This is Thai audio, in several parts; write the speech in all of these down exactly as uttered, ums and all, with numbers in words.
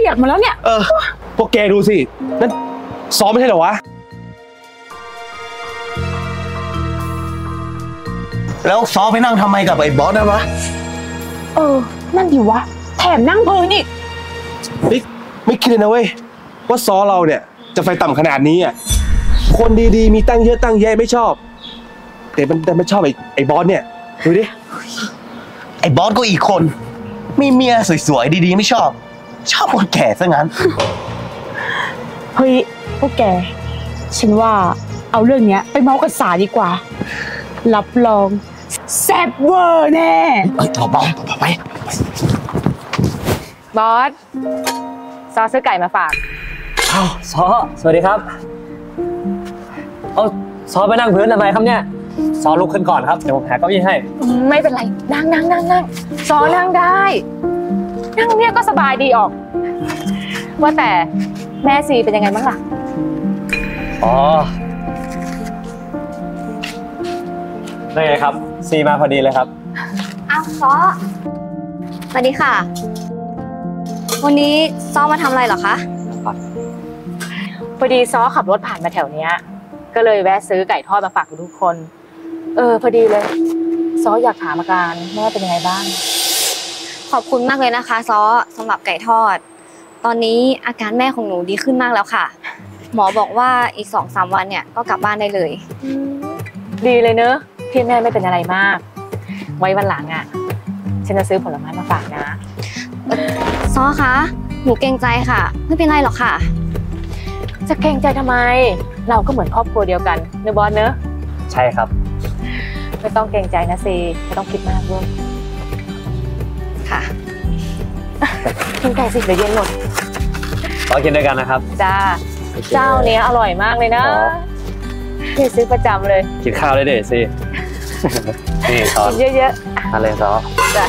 เปียกหมดแล้วเนี่ยเออพวกแกดูสินั่นซ้อมไม่ใช่เหรอวะแล้วซ้อไปนั่งทำไมกับไอ้บอสนะวะเออนั่นดิวะแถมนั่งพื้นอีกไม่ไม่คิดเลยนะเว้ยว่าซ้อเราเนี่ยจะไฟต่ำขนาดนี้อ่ะคนดีๆมีตั้งเยอะตั้งแยะไม่ชอบแต่มันแต่มันชอบไอ้ไอ้บอสเนี่ยดูดิไอ้บอสก็อีกคนมีเมียสวยๆดีๆไม่ชอบชอบคนแก่ซะงั้นเฮ้ยพวกแกฉันว่าเอาเรื่องเนี้ยไปเมาส์กับสาดีกว่ารับรองแซ่บเวอร์แน่เฮ้ยต่อไปต่อไปบอสซอซื้อไก่มาฝากอ้าวซอสวัสดีครับเอาซอไปนั่งพื้นทำไมครับเนี่ยซอลุกขึ้นก่อนครับเดี๋ยวผมหาเก้าอี้ให้ไม่เป็นไรนั่งนั่งนั่งนั่งซอนั่งได้นั่งเนี่ยก็สบายดีออกว่าแต่แม่ซีเป็นยังไงบ้างล่ะอ๋อได้ไงครับซีมาพอดีเลยครับอ้าวซอสวัสดีค่ะวันนี้ซอมาทำอะไรเหรอคะพอดีซอขับรถผ่านมาแถวเนี้ยก็เลยแวะซื้อไก่ทอดมาฝากทุกคนเออพอดีเลยซออยากถามอาการแม่เป็นยังไงบ้างขอบคุณมากเลยนะคะซอสำหรับไก่ทอดตอนนี้อาการแม่ของหนูดีขึ้นมากแล้วค่ะหมอบอกว่าอีกสองสามวันเนี่ยก็กลับบ้านได้เลยดีเลยเนอะพี่แม่ไม่เป็นอะไรมากไว้วันหลังอ่ะฉันจะซื้อผลไม้มาฝากนะซอคะหนูเกรงใจค่ะไม่เป็นไรหรอกค่ะจะเกรงใจทำไมเราก็เหมือนครอบครัวเดียวกันเนอะบอสเนอะใช่ครับไม่ต้องเกรงใจนะซีไม่ต้องคิดมากด้วยค่ะกินไก่สิเดี๋ยวเย็นหมดขอกินด้วยกันนะครับจ้าเจ้าเนี้ยอร่อยมากเลยนะพี่ซื้อประจำเลยกินข้าวได้เด็ดสินี่ซอสเยอะๆอะไรซอสจ้า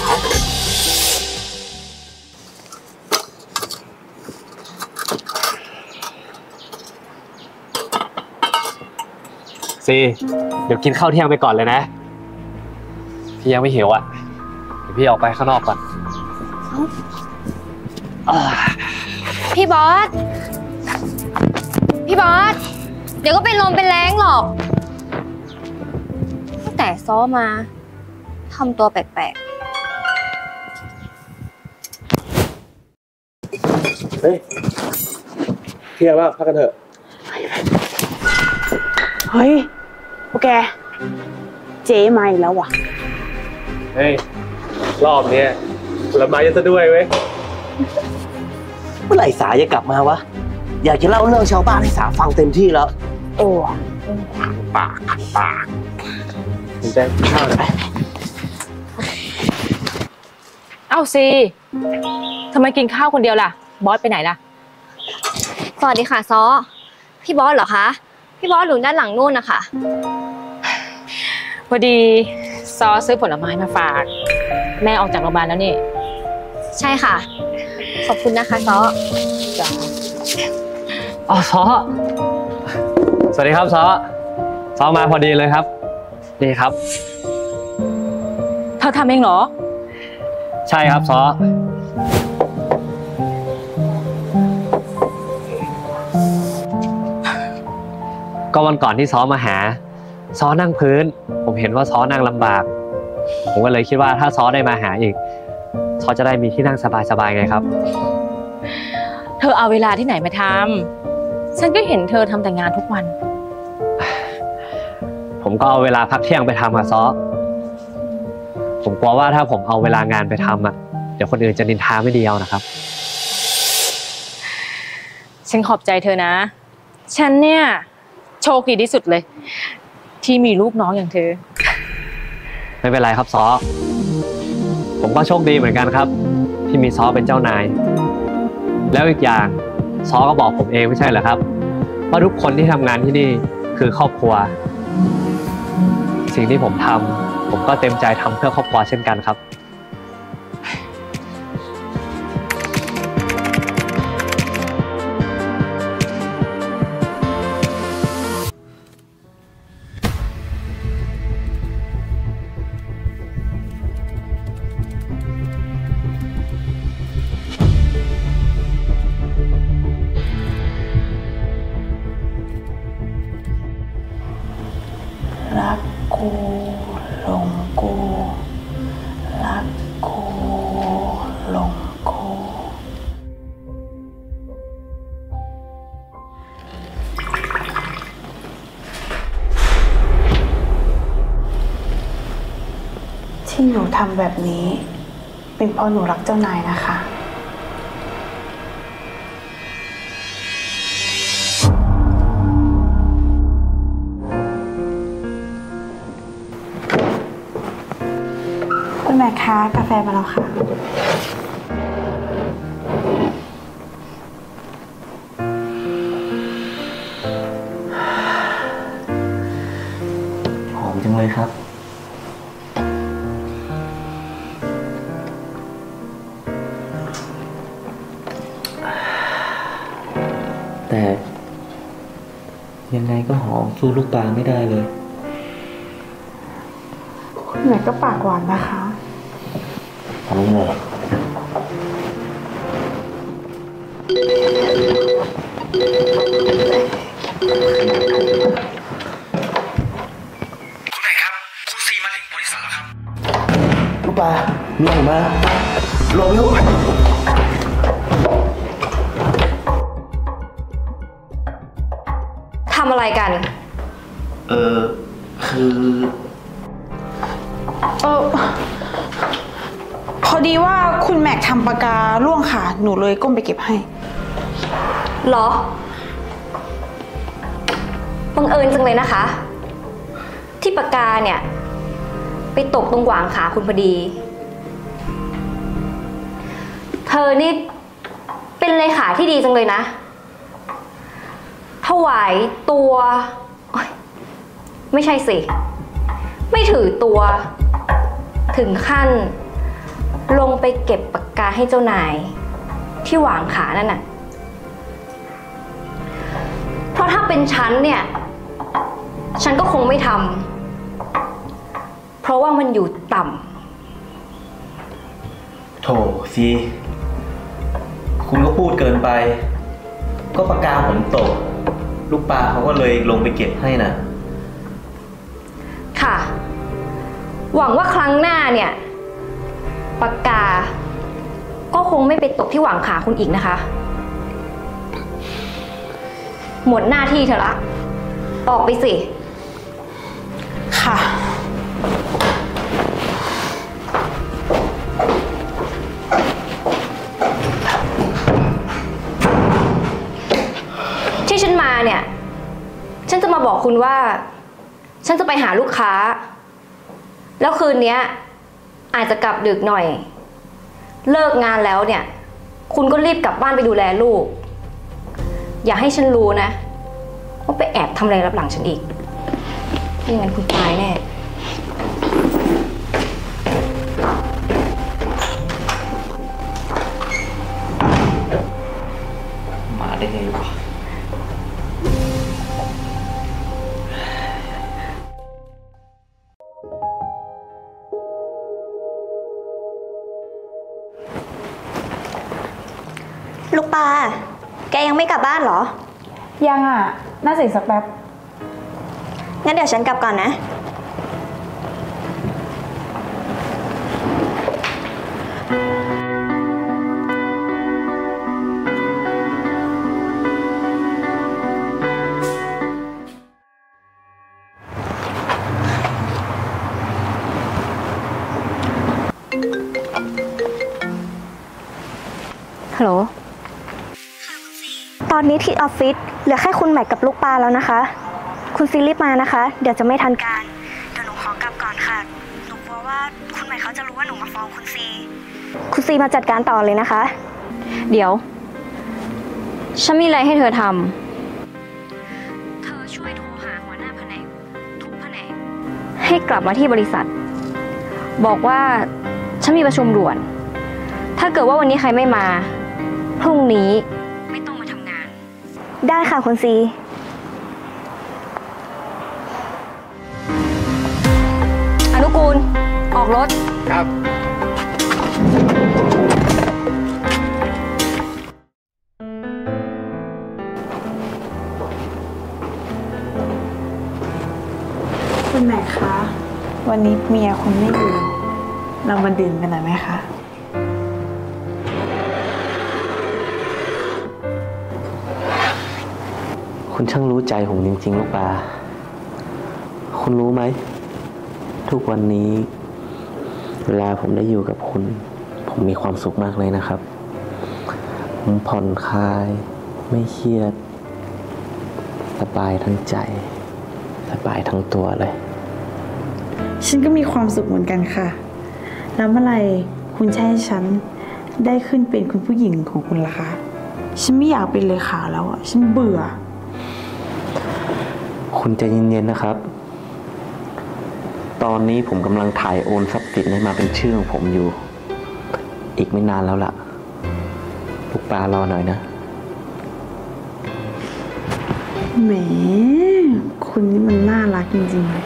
ซีเดี๋ยวกินข้าวเที่ยงไปก่อนเลยนะพี่ยังไม่หิวอ่ะเดี๋ยวพี่ออกไปข้างนอกก่อนพี่บอสพี่บอสเดี๋ยวก็เป็นลมเป็นแรงหรอกตั้งแต่ซ้อมาทำตัวแปลกๆเฮ้ยเคลียร์ว่าพักกันเถอะเฮ้ยโอเคเจ๊มาอีกแล้วว่ะเฮ้ยรอบนี้ผลไม้จะซะด้วยเว้ยเมื่อไหร่สาจะกลับมาวะอยากจะเล่าเรื่องชาวบ้านให้สาฟังเต็มที่แล้วโอ้ปากปากคุณแจ้งข้าวหน่อยไหมเอ้าซีทำไมกินข้าวคนเดียวล่ะบอสไปไหนล่ะสวัสดีค่ะซอพี่บอสเหรอคะพี่บอสอยู่ด้านหลังนู่นนะคะพอดีซอซื้อผลไม้มาฝากแม่ออกจากโรงพยาบาลแล้วนี่ใช่ค่ะขอบคุณนะคะซอจ้าอ๋อซอสวัสดีครับซอซอมาพอดีเลยครับดีครับเธอทำเองเหรอใช่ครับซอก็วันก่อนที่ซ้อมาหาซ้อนั่งพื้นผมเห็นว่าซ้อนั่งลำบากผมก็เลยคิดว่าถ้าซ้อได้มาหาอีกซ้อจะได้มีที่นั่งสบายๆไงครับเธอเอาเวลาที่ไหนมาทำฉันก็เห็นเธอทำแต่งานทุกวันผมก็เอาเวลาพักเที่ยงไปทำอะซ้อผมกลัวว่าถ้าผมเอาเวลางานไปทำอะเดี๋ยวคนอื่นจะนินทาไม่ดีเอานะครับฉันขอบใจเธอนะฉันเนี่ยโชคดีที่สุดเลยที่มีลูกน้องอย่างเธอไม่เป็นไรครับซ้อผมก็โชคดีเหมือนกันครับที่มีซ้อเป็นเจ้านายแล้วอีกอย่างซ้อก็บอกผมเองไม่ใช่เหรอครับว่าทุกคนที่ทำงานที่นี่คือครอบครัวสิ่งที่ผมทำผมก็เต็มใจทำเพื่อครอบครัวเช่นกันครับที่หนูทำแบบนี้ เป็นเพราะหนูรักเจ้านายนะคะคุณแม่คะกาแฟมาแล้วค่ะหอมจังเลยครับแต่ยังไงก็หอมสู้ลูกปลาไม่ได้เลยคุณแม่ก็ปากหวานนะคะทำยังไงคุณแม่ครับคุณซีมาถึงบริษัทแล้วครับลูกปลามีอะไรมารอไม่รู้ทำอะไรกันเออคือเออพอดีว่าคุณแม็กทำปากกาล่วงค่ะหนูเลยก้มไปเก็บให้หรอบังเอิญจังเลยนะคะ ที่ปากกาเนี่ยไปตกตรงหว่างขาคุณพอดี เธอนี่เป็นเลขาที่ดีจังเลยนะถวายตัวไม่ใช่สิไม่ถือตัวถึงขั้นลงไปเก็บปากกาให้เจ้านายที่หว่างขานั่นน่ะเพราะถ้าเป็นฉันเนี่ยฉันก็คงไม่ทำเพราะว่ามันอยู่ต่ำโถซีคุณก็พูดเกินไปก็ปากกาผมตกลูกปลาเขาก็เลยลงไปเก็บให้นะค่ะหวังว่าครั้งหน้าเนี่ยปากกาก็คงไม่ไปตกที่หว่างขาคุณอีกนะคะหมดหน้าที่เธอละออกไปสิค่ะที่ฉันมาเนี่ยฉันจะมาบอกคุณว่าฉันจะไปหาลูกค้าแล้วคืนนี้อาจจะกลับดึกหน่อยเลิกงานแล้วเนี่ยคุณก็รีบกลับบ้านไปดูแลลูกอย่าให้ฉันรู้นะว่าไปแอบทำอะไรรับหลังฉันอีกไม่งั้นคุณตายแน่มาได้ไงวะลูกปลาแกยังไม่กลับบ้านเหรอยังอ่ะน่าจะอีกสักแป๊บงั้นเดี๋ยวฉันกลับก่อนนะฮัลโหลตอนนี้ที่ออฟฟิศเหลือแค่คุณแม็กกับลูกปลาแล้วนะคะคุณซีรีบมานะคะเดี๋ยวจะไม่ทันการเดี๋ยวหนูขอกลับก่อนค่ะหนูกลัวว่าคุณแม็กเขาจะรู้ว่าหนูมาฟ้องคุณซีคุณซีมาจัดการต่อเลยนะคะเดี๋ยวฉันมีอะไรให้เธอทำเธอช่วยโทรหาหัวหน้าแผนกทุกแผนกให้กลับมาที่บริษัทบอกว่าฉันมีประชุมด่วนถ้าเกิดว่าวันนี้ใครไม่มาพรุ่งนี้ไม่ต้องมาทำงานได้ค่ะคุณซีอนุกูลออกรถครับคุณแม่คะวันนี้เมียคุณไม่อยู่เรามาดื่มกันหน่อยไหมคะคุณช่างรู้ใจผมจริงๆลูกปลาคุณรู้ไหมทุกวันนี้เวลาผมได้อยู่กับคุณผมมีความสุขมากเลยนะครับผมผ่อนคลายไม่เครียดสบายทั้งใจสบายทั้งตัวเลยฉันก็มีความสุขเหมือนกันค่ะแล้วเมื่อไหร่คุณจะให้ฉันได้ขึ้นเป็นคุณผู้หญิงของคุณล่ะคะฉันไม่อยากเป็นเลขาแล้วอ่ะฉันเบื่อคุณใจเย็นๆนะครับตอนนี้ผมกำลังถ่ายโอนทรัพย์สินให้มาเป็นชื่อของผมอยู่อีกไม่นานแล้วล่ะลูกปลารอหน่อยนะแหมคุณนี่มันน่ารักจริงๆเลย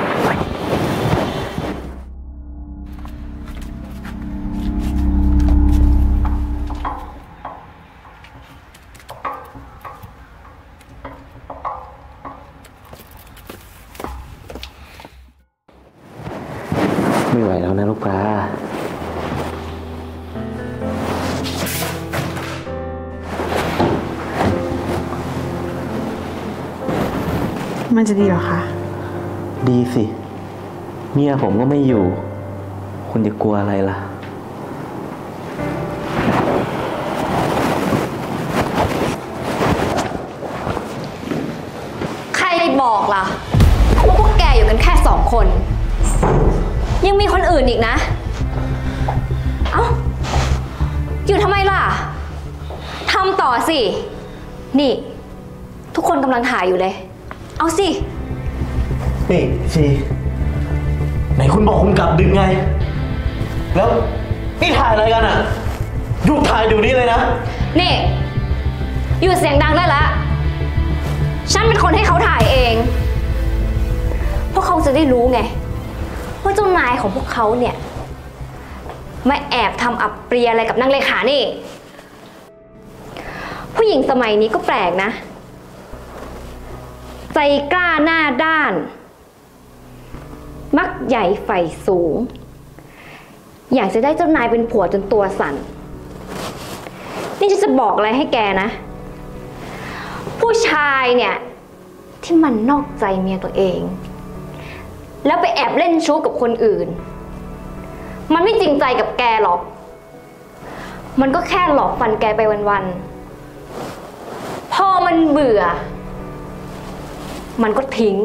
ไม่ไหวแล้วนะลูกปลามันจะดีเหรอคะดีสิเมียผมก็ไม่อยู่คุณจะกลัวอะไรล่ะใครบอกล่ะว่าพวกแกอยู่กันแค่สองคนยังมีคนอื่นอีกนะเอ้าอยู่ทำไมล่ะทำต่อสินี่ทุกคนกำลังถ่ายอยู่เลยเอาสินี่สิไหนคุณบอกคุณกลับดึกไงแล้วนี่ถ่ายอะไรกันอ่ะหยุดถ่ายเดี๋ยวนี้เลยนะนี่หยุดเสียงดังได้แล้วฉันเป็นคนให้เขาถ่ายเองพวกเขาจะได้รู้ไงว่าเจ้านายของพวกเขาเนี่ยมาแอบทำอับเปรียอะไรกับนางเลขานี่ผู้หญิงสมัยนี้ก็แปลกนะใจกล้าหน้าด้านมักใหญ่ไฟสูงอยากจะได้เจ้านายเป็นผัวจนตัวสั่นนี่ฉันจะบอกอะไรให้แกนะผู้ชายเนี่ยที่มันนอกใจเมียตัวเองแล้วไปแอบเล่นชู้กับคนอื่นมันไม่จริงใจกับแกหรอกมันก็แค่หลอกฟันแกไปวันๆพอมันเบื่อมันก็ทิ้ง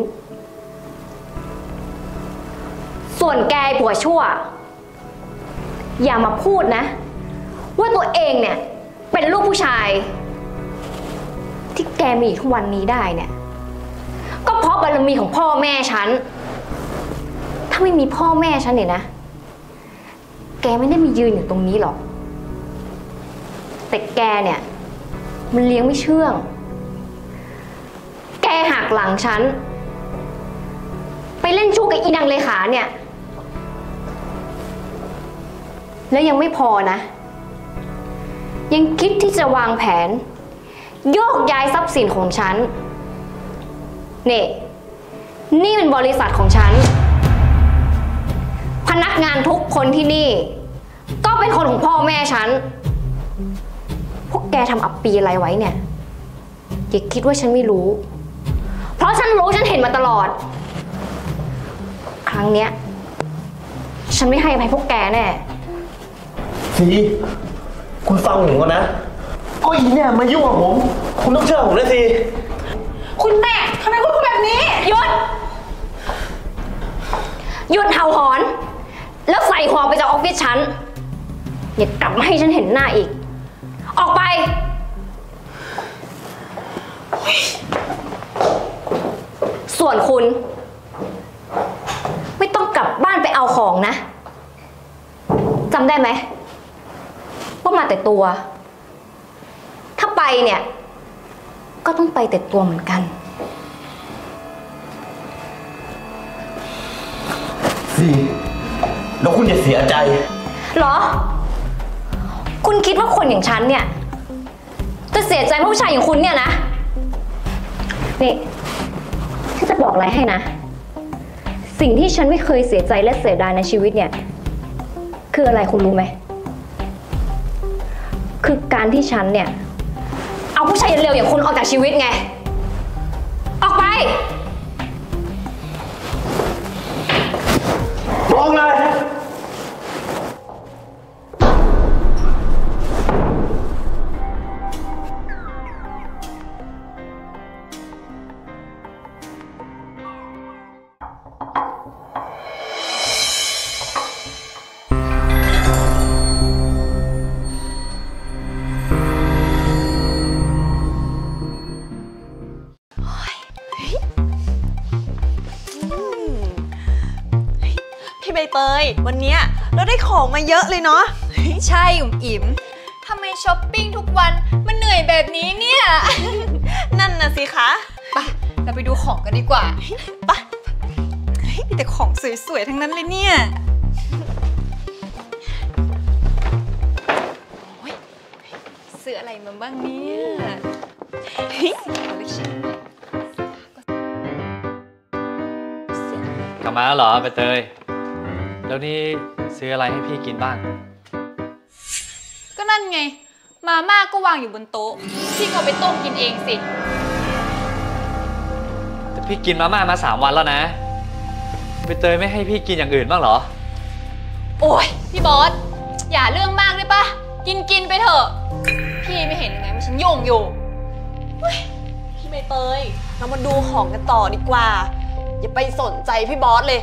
ส่วนแกผัวชั่วอย่ามาพูดนะว่าตัวเองเนี่ยเป็นลูกผู้ชายที่แกมีทุกวันนี้ได้เนี่ยก็เพราะบารมีของพ่อแม่ฉันถ้าไม่มีพ่อแม่ฉันเนี่ยนะแกไม่ได้มายืนอยู่ตรงนี้หรอกแต่แกเนี่ยมันเลี้ยงไม่เชื่องแกหักหลังฉันไปเล่นชู้กับอีนางเลขาเนี่ยแล้วยังไม่พอนะยังคิดที่จะวางแผนโยกย้ายทรัพย์สินของฉันนี่นี่เป็นบริษัทของฉันพนักงานทุกคนที่นี่ก็เป็นคนของพ่อแม่ฉันพวกแกทำอับปีอะไรไว้เนี่ยอย่าคิดว่าฉันไม่รู้เพราะฉันรู้ฉันเห็นมาตลอดครั้งเนี้ยฉันไม่ให้อภัยพวกแกแน่สีคุณฟังผมก่อนนะก็อีเนี่ยมายุ่งกับผมคุณต้องเชื่อผมนะสิคุณแม่ทำไมคุณพูดแบบนี้หยุดหยุดเห่าหอนแล้วใส่หัวไปจากออฟฟิศฉันอย่ากลับมาให้ฉันเห็นหน้าอีกออกไปส่วนคุณไม่ต้องกลับบ้านไปเอาของนะจำได้ไหมว่ามาแต่ตัวถ้าไปเนี่ยก็ต้องไปแต่ตัวเหมือนกันสิแล้วคุณจะเสียใจเหรอคุณคิดว่าคนอย่างฉันเนี่ยจะเสียใจเพราะผู้ชายอย่างคุณเนี่ยนะนี่ฉันจะบอกอะไรให้นะสิ่งที่ฉันไม่เคยเสียใจและเสียดายในชีวิตเนี่ยคืออะไรคุณรู้ไหมคือการที่ฉันเนี่ยเอาผู้ชายเร็วอย่างคุณออกจากชีวิตไงออกไปมองเลยบเตยวันเนี้ยเราได้ของมาเยอะเลยเนาะใช่อุ๋มอิ๋มทำไมช้อปปิ้งทุกวันมันเหนื่อยแบบนี้เนี่ยนั่นน่ะสิคะไปเราไปดูของกันดีกว่าไปมีแต่ของสวยๆทั้งนั้นเลยเนี่ยซื้ออะไรมาบ้างเนี่ยกลับมาแล้วเหรอใบเตยแล้วนี่ซื้ออะไรให้พี่กินบ้างก็นั่นไงมาม่าก็วางอยู่บนโต๊ะพี่ก็ไปต้มกินเองสิแต่พี่กินมาม่ามาสามวันแล้วนะใบเตยไม่ให้พี่กินอย่างอื่นบ้างเหรอโอ้ยพี่บอสอย่าเรื่องมากได้ปะกินกินไปเถอะพี่ไม่เห็นยังไงว่าฉันยุ่งอยู่พี่ใบเตยเรามาดูของกันต่อดีกว่าอย่าไปสนใจพี่บอสเลย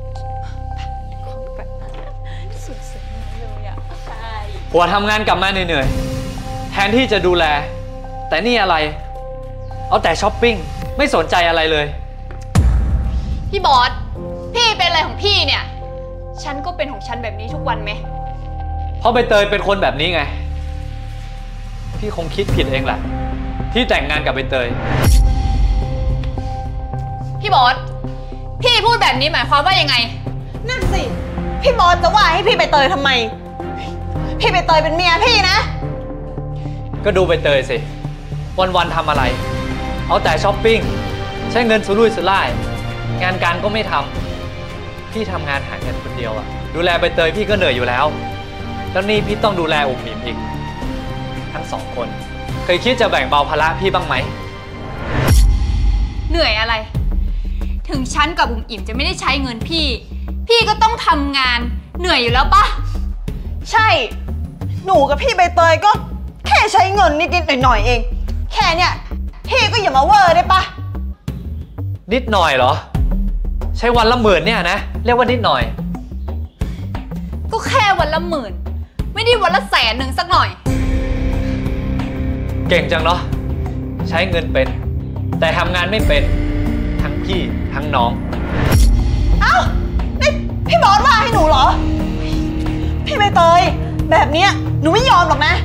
สุดๆเลยอ่ะใช่ผัวทำงานกลับมาเหนื่อยๆแทนที่จะดูแลแต่นี่อะไรเอาแต่ช้อปปิ้งไม่สนใจอะไรเลยพี่บอสพี่เป็นอะไรของพี่เนี่ยฉันก็เป็นของฉันแบบนี้ทุกวันไหมเพราะใบเตยเป็นคนแบบนี้ไงพี่คงคิดผิดเองแหละที่แต่งงานกับใบเตยพี่บอสพี่พูดแบบนี้หมายความว่ายังไงนั่นสิพี่บอสจะว่าให้พี่ใบเตยทำไมพี่ใบเตยเป็นเมียพี่นะก็ดูใบเตยสิวันๆทำอะไรเอาแต่ช้อปปิ้งใช้เงินสุรุ่ยสุร่ายงานการก็ไม่ทำพี่ทำงานหาเงินคนเดียวอะดูแลใบเตยพี่ก็เหนื่อยอยู่แล้วแล้วนี่พี่ต้องดูแลอุ๋มอิ๋มอีกทั้งสองคนเคยคิดจะแบ่งเบาภาระพี่บ้างไหมเหนื่อยอะไรถึงฉันกับอุ๋มอิ๋มจะไม่ได้ใช้เงินพี่พี่ก็ต้องทำงานเหนื่อยอยู่แล้วปะใช่หนูกับพี่ใบเตยก็แค่ใช้เงินนิดๆหน่อยๆเองแค่เนี้ยพี่ก็อย่ามาเวอร์ได้ปะนิดหน่อยเหรอใช้วันละหมื่นเนี่ยนะเรียกว่านิดหน่อยก็แค่วันละหมื่นไม่ได้วันละแสนหนึ่งสักหน่อยเก่งจังเนาะใช้เงินเป็นแต่ทำงานไม่เป็นทั้งพี่ทั้งน้องเอ้านี่พี่บอสว่าให้หนูเหรอพี่ใบเตยแบบเนี้ยหนูไม่ยอมหรอกนะ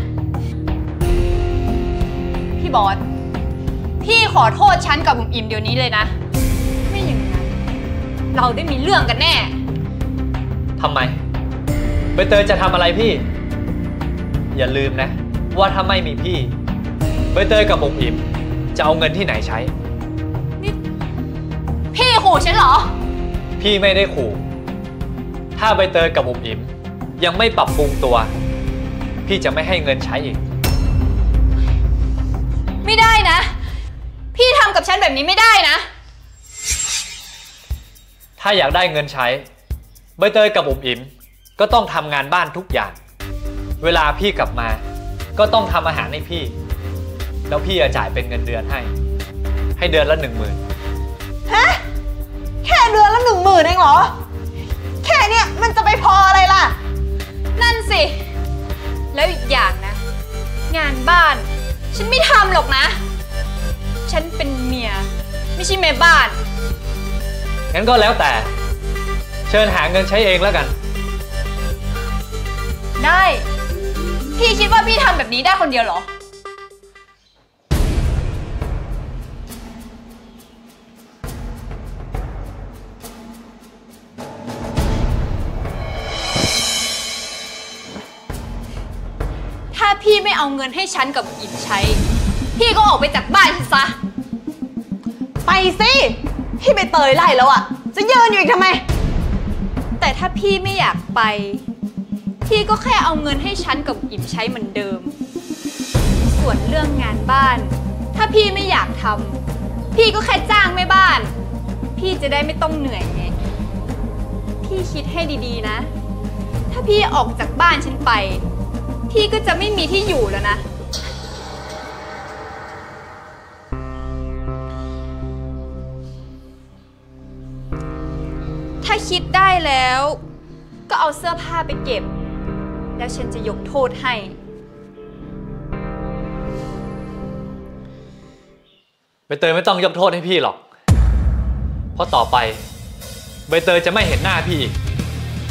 พี่บอสพี่ขอโทษฉันกับอุ๋มอิ๋มเดี๋ยวนี้เลยนะไม่อย่างนั้นเราได้มีเรื่องกันแน่ทำไมใบเตยจะทำอะไรพี่อย่าลืมนะว่าถ้าไม่มีพี่ใบเตยกับอุ๋มอิ๋มจะเอาเงินที่ไหนใช้นี่พี่ขู่ฉันเหรอพี่ไม่ได้ขู่ถ้าใบเตยกับอุ๋มอิ๋มยังไม่ปรับปรุงตัวพี่จะไม่ให้เงินใช้อีกไม่ได้นะพี่ทำกับฉันแบบนี้ไม่ได้นะถ้าอยากได้เงินใช้ใบเตยกับอุ๋มอิ๋มก็ต้องทำงานบ้านทุกอย่างเวลาพี่กลับมาก็ต้องทำอาหารให้พี่แล้วพี่จะจ่ายเป็นเงินเดือนให้ให้เดือนละหนึ่งหมื่นฮะแค่เดือนละหนึ่งหมื่นเองเหรอแค่เนี้ยมันจะไปพออะไรล่ะนั่นสิแล้วอีกอย่างนะงานบ้านฉันไม่ทำหรอกนะฉันเป็นเมียไม่ใช่แม่บ้านงั้นก็แล้วแต่เชิญหาเงินใช้เองแล้วกันได้พี่คิดว่าพี่ทำแบบนี้ได้คนเดียวเหรอถ้าพี่ไม่เอาเงินให้ฉันกับอิ๋มใช้พี่ก็ออกไปจากบ้านฉันซะไปสิพี่ไปเตยไล่แล้วอะจะยืนอยู่อีกทำไมแต่ถ้าพี่ไม่อยากไปพี่ก็แค่เอาเงินให้ฉันกับอิ๋มใช้เหมือนเดิมส่วนเรื่องงานบ้านถ้าพี่ไม่อยากทำพี่ก็แค่จ้างแม่บ้านพี่จะได้ไม่ต้องเหนื่อยไงพี่คิดให้ดีๆนะถ้าพี่ออกจากบ้านฉันไปพี่ก็จะไม่มีที่อยู่แล้วนะถ้าคิดได้แล้วก็เอาเสื้อผ้าไปเก็บแล้วฉันจะยกโทษให้ใบเตยไม่ต้องยกโทษให้พี่หรอกเพราะต่อไปใบเตยจะไม่เห็นหน้าพี่อีก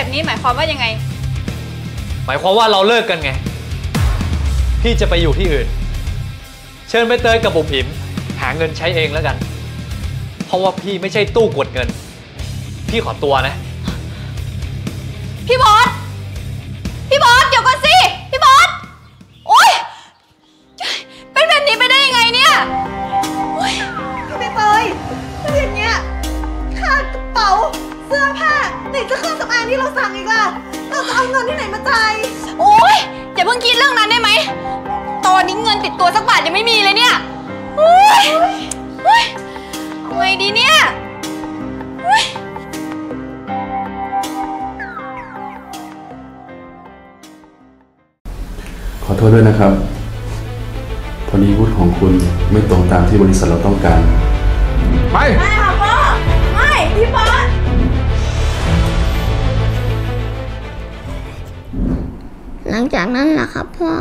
แบบนี้หมายความว่ายังไงหมายความว่าเราเลิกกันไงพี่จะไปอยู่ที่อื่นเชิญไปเตยกับบุ๋มอิ๋มหาเงินใช้เองแล้วกันเพราะว่าพี่ไม่ใช่ตู้กดเงินพี่ขอตัวนะพี่บอสพี่บอสเดี๋ยวก่อนสิพี่บอสโอ๊ยเป็นแบบนี้ไปได้ยังไงเนี่ยพี่ใบเตยแล้วอย่างเงี้ยค่ากระเป๋าเสื้อผ้าไหนจะเครื่องสำอางที่เราสั่งอีกล่ะเราจะเอาเงินที่ไหนมาจ่ายโอ๊ยอย่าเพิ่งคิดเรื่องนั้นได้ไหมตอนนี้เงินติดตัวสักบาทยังไม่มีเลยเนี่ยโอ๊ยโอ๊ยไงดีเนี่ยโอ๊ยขอโทษด้วยนะครับพอดีวุฒิของคุณไม่ตรงตามที่บริษัทเราต้องการไปไม่ค่ะพ่อไม่พี่บอสหลังจากนั้นล่ะครับพ่อ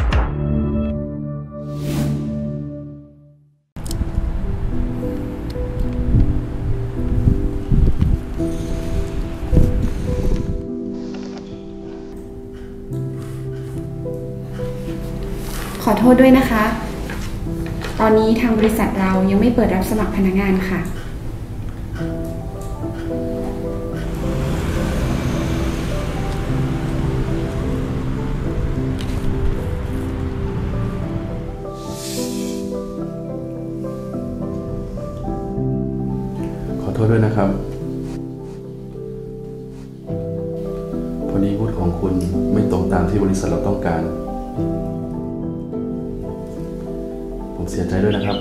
ขอโทษด้วยนะคะ ตอนนี้ทางบริษัทเรายังไม่เปิดรับสมัครพนักงานค่ะขอโทษด้วยนะครับพอดีวุฒิของคุณไม่ตรงตามที่บริษัทเราต้องการผมเสียใจด้วยนะครับ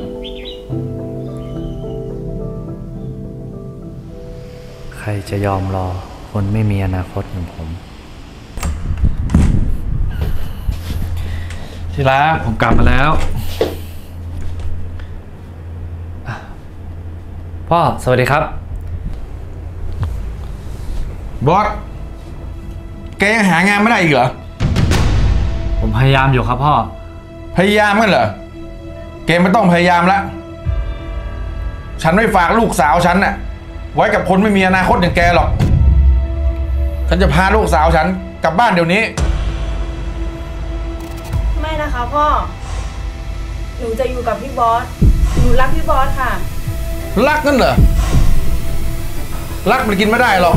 ใครจะยอมรอคนไม่มีอนาคตอย่างผมทีละผมกลับมาแล้วพ่อสวัสดีครับบอสแกยังหางานไม่ได้อีกเหรอผมพยายามอยู่ครับพ่อพยายามกันเหรอแกไม่ต้องพยายามละฉันไม่ฝากลูกสาวฉันน่ะไว้กับคนไม่มีอนาคตอย่างแกหรอกฉันจะพาลูกสาวฉันกลับบ้านเดี๋ยวนี้ไม่นะคะพ่อหนูจะอยู่กับพี่บอสหนูรักพี่บอสค่ะรักนั่นเหรอรักมันกินไม่ได้หรอก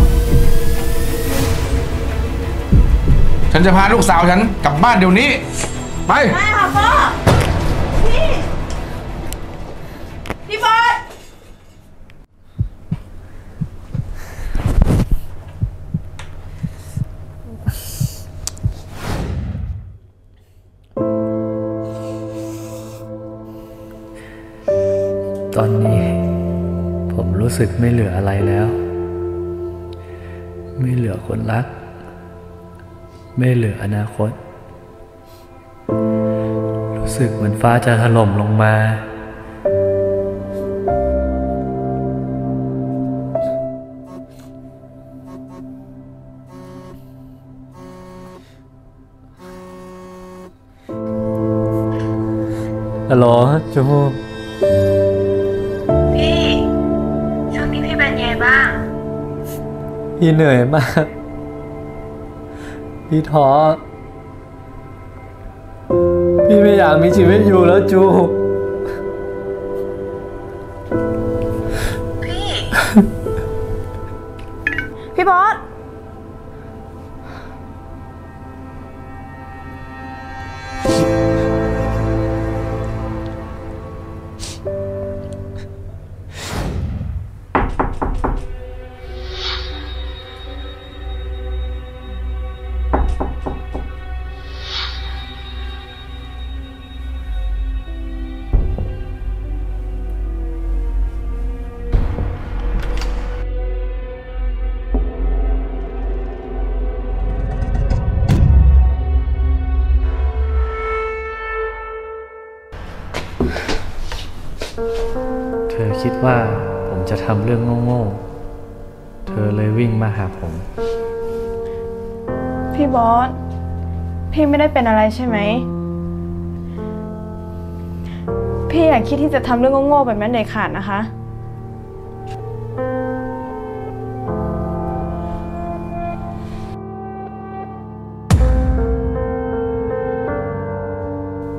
ฉันจะพาลูกสาวฉันกลับบ้านเดี๋ยวนี้ไปไม่ค่ะพ่อพี่พี่บอสตอนนี้ผมรู้สึกไม่เหลืออะไรแล้ว ไม่เหลือคนรักไม่เหลืออนาคตรู้สึกเหมือนฟ้าจะถล่มลงมาฮัลโหลจูพี่ช่วงนี้พี่เป็นไงบ้างพี่เหนื่อยมากพี่ท้อพี่ไม่อยากมีชีวิตอยู่แล้วจูพี่พี่บอสเธอคิดว่าผมจะทำเรื่องโง่ๆเธอเลยวิ่งมาหาผมพี่บอสพี่ไม่ได้เป็นอะไรใช่ไหมพี่อย่าคิดที่จะทำเรื่องโง่ๆแบบนั้นเด็ดขาดนะคะ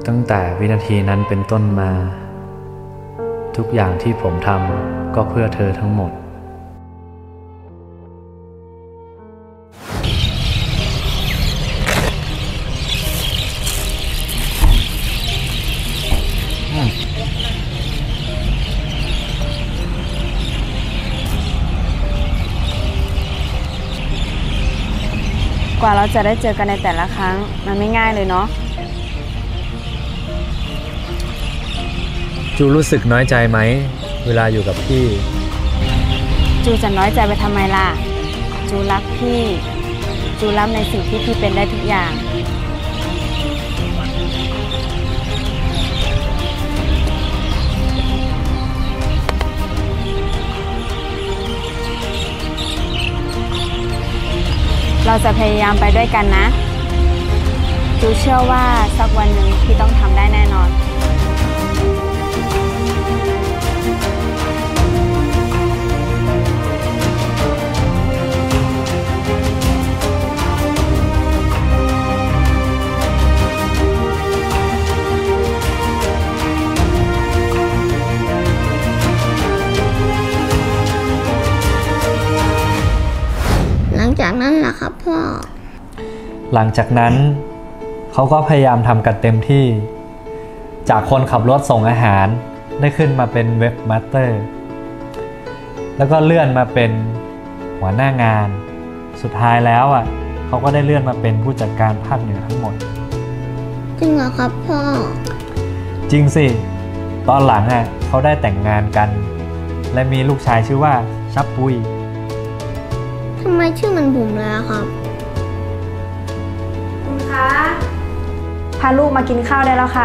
ตั้งแต่วินาทีนั้นเป็นต้นมา ทุกอย่างที่ผมทำก็เพื่อเธอทั้งหมดกว่าเราจะได้เจอกันในแต่ละครั้งมันไม่ง่ายเลยเนาะจูรู้สึกน้อยใจไหมเวลาอยู่กับพี่จูจะน้อยใจไปทำไมล่ะจูรักพี่จูรับในสิ่งที่พี่เป็นได้ทุกอย่างเราจะพยายามไปด้วยกันนะจูเชื่อว่าสักวันหนึ่งพี่ต้องทำได้แน่นอนหลังจากนั้นล่ะครับพ่อหลังจากนั้นเขาก็พยายามทำกันเต็มที่จากคนขับรถส่งอาหารได้ขึ้นมาเป็นเว็บมาสเตอร์แล้วก็เลื่อนมาเป็นหัวหน้างานสุดท้ายแล้วอ่ะเขาก็ได้เลื่อนมาเป็นผู้จัดการภาคเหนือทั้งหมดจริงเหรอครับพ่อจริงสิตอนหลังอ่ะเขาได้แต่งงานกันและมีลูกชายชื่อว่าชับปุยทำไมชื่อมันบุ๋มแล้วครับคุณคะพาลูกมากินข้าวได้แล้วค่ะ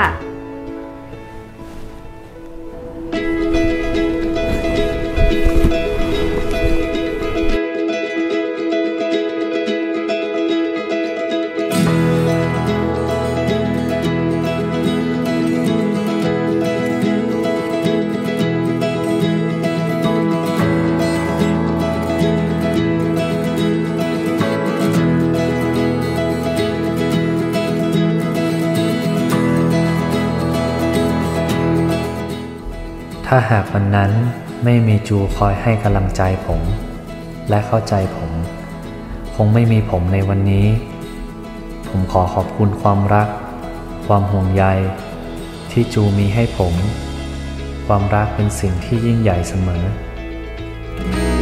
ถ้าหากวันนั้นไม่มีจูคอยให้กำลังใจผมและเข้าใจผมคงไม่มีผมในวันนี้ผมขอขอบคุณความรักความห่วงใยที่จูมีให้ผมความรักเป็นสิ่งที่ยิ่งใหญ่เสมอ